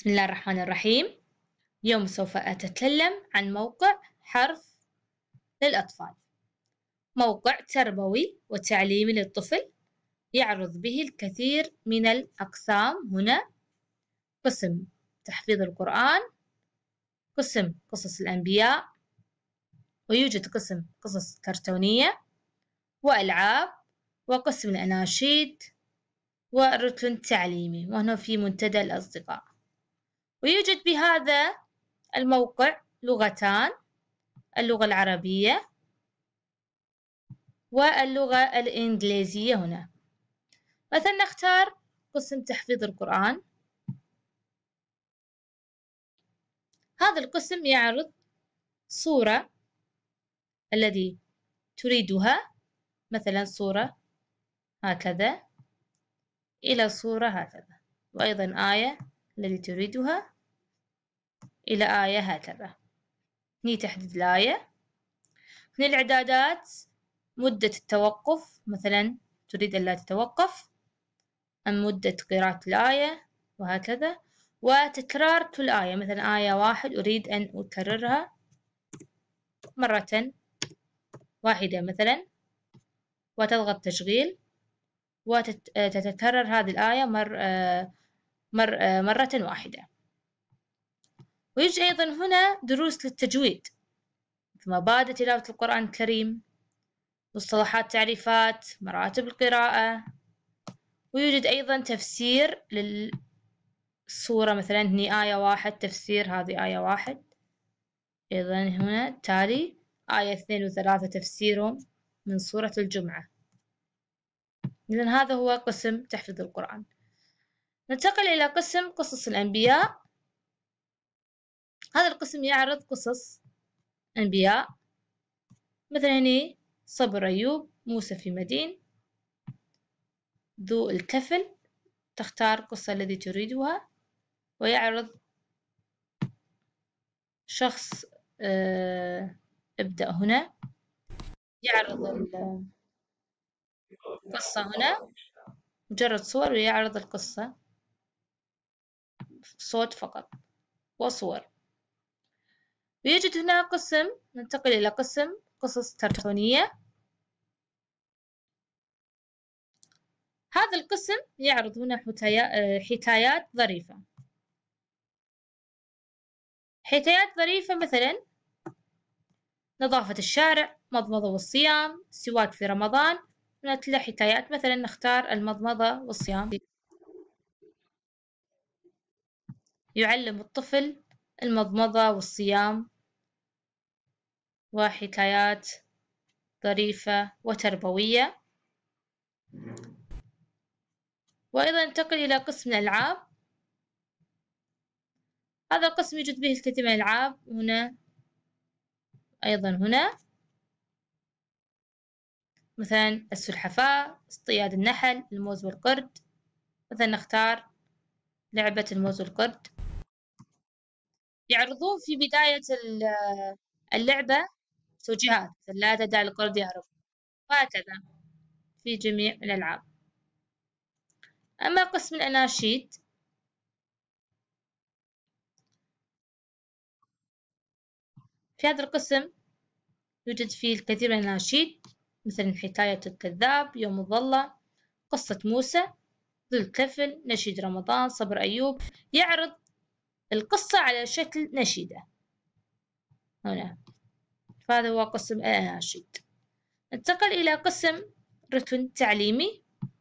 بسم الله الرحمن الرحيم. اليوم سوف أتكلم عن موقع حرف للأطفال. موقع تربوي وتعليمي للطفل يعرض به الكثير من الأقسام. هنا قسم تحفيظ القرآن، قسم قصص الأنبياء، ويوجد قسم قصص كرتونية وألعاب، وقسم الأناشيد، وركن تعليمي، وهنا في منتدى الأصدقاء. ويوجد بهذا الموقع لغتان، اللغة العربية واللغة الإنجليزية. هنا مثلا نختار قسم تحفيظ القرآن. هذا القسم يعرض صورة الذي تريدها، مثلا صورة هكذا إلى صورة هكذا، وأيضا آية التي تريدها إلى آية هكذا. هنا تحديد الآية. هنا الإعدادات، مدة التوقف، مثلا تريد أن لا تتوقف، أم مدة قراءة الآية، وهكذا. وتكرار الآية، مثلا آية 1 أريد أن أكررها مرة واحدة مثلا، وتضغط تشغيل وتتكرر هذه الآية مرة واحدة. ويوجد أيضا هنا دروس للتجويد، مبادئ تلاوة القرآن الكريم، مصطلحات، تعريفات، مراتب القراءة. ويوجد أيضا تفسير للصورة، مثلا هني آية 1 تفسير هذه آية 1، أيضا هنا تالي آية 2 و3 تفسيرهم من سورة الجمعة. إذن هذا هو قسم تحفيظ القرآن. ننتقل إلى قسم قصص الأنبياء. هذا القسم يعرض قصص أنبياء، مثلا هني صبر أيوب، موسى في مدين، ذو الكفل. تختار القصة التي تريدها، ويعرض شخص ابدأ هنا، يعرض القصة هنا مجرد صور، ويعرض القصة صوت فقط وصور. ويوجد هنا قسم، ننتقل إلى قسم قصص كرتونية. هذا القسم يعرض هنا حكايات ظريفة. حكايات ظريفة مثلا نظافة الشارع، مضمضة والصيام، سواك في رمضان. هنا حكايات، مثلا نختار المضمضة والصيام. يعلم الطفل المضمضة والصيام، وحكايات ظريفة وتربوية. وأيضا ننتقل إلى قسم الألعاب. هذا القسم يوجد به الكثير من الألعاب. هنا أيضا هنا مثلا السلحفاة، اصطياد النحل، الموز والقرد. مثلا نختار لعبة الموز والقرد. يعرضون في بداية اللعبة توجيهات، لا تدع القرد يهرب، وهكذا في جميع الألعاب. أما قسم الأناشيد، في هذا القسم يوجد فيه الكثير من الأناشيد، مثل حكاية الكذاب، يوم الظلة، قصة موسى، ذو الكفل، نشيد رمضان، صبر أيوب. يعرض القصة على شكل نشيدة هنا. فهذا هو قسم الأناشيد. ننتقل إلى قسم ركن تعليمي.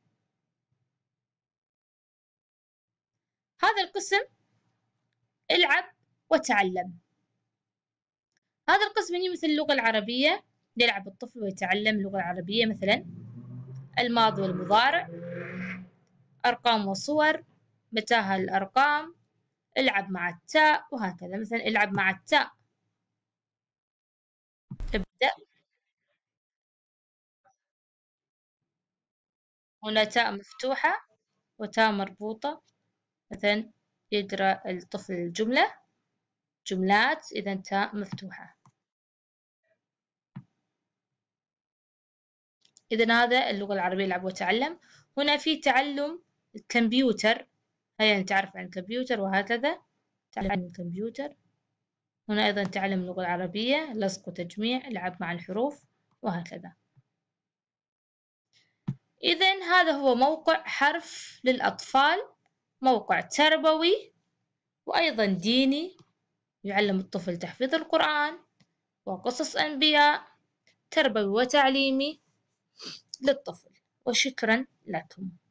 هذا القسم العب وتعلم. هذا القسم مثل اللغة العربية، يلعب الطفل ويتعلم اللغة العربية، مثلا الماضي والمضارع، أرقام وصور، متاهة الأرقام، العب مع التاء، وهكذا. مثلا العب مع التاء، ابدأ. هنا تاء مفتوحة وتاء مربوطة، مثلا يقرأ الطفل الجملة، جملات، إذا تاء مفتوحة. إذا هذا اللغة العربية، العب وتعلم. هنا في تعلم الكمبيوتر، هيا نتعرف عن الكمبيوتر، وهكذا. تعلم الكمبيوتر. هنا أيضا تعلم اللغة العربية، لصق وتجميع، لعب مع الحروف، وهكذا. إذن هذا هو موقع حرف للأطفال، موقع تربوي وأيضا ديني، يعلم الطفل تحفيظ القرآن وقصص أنبياء، تربوي وتعليمي للطفل. وشكرا لكم.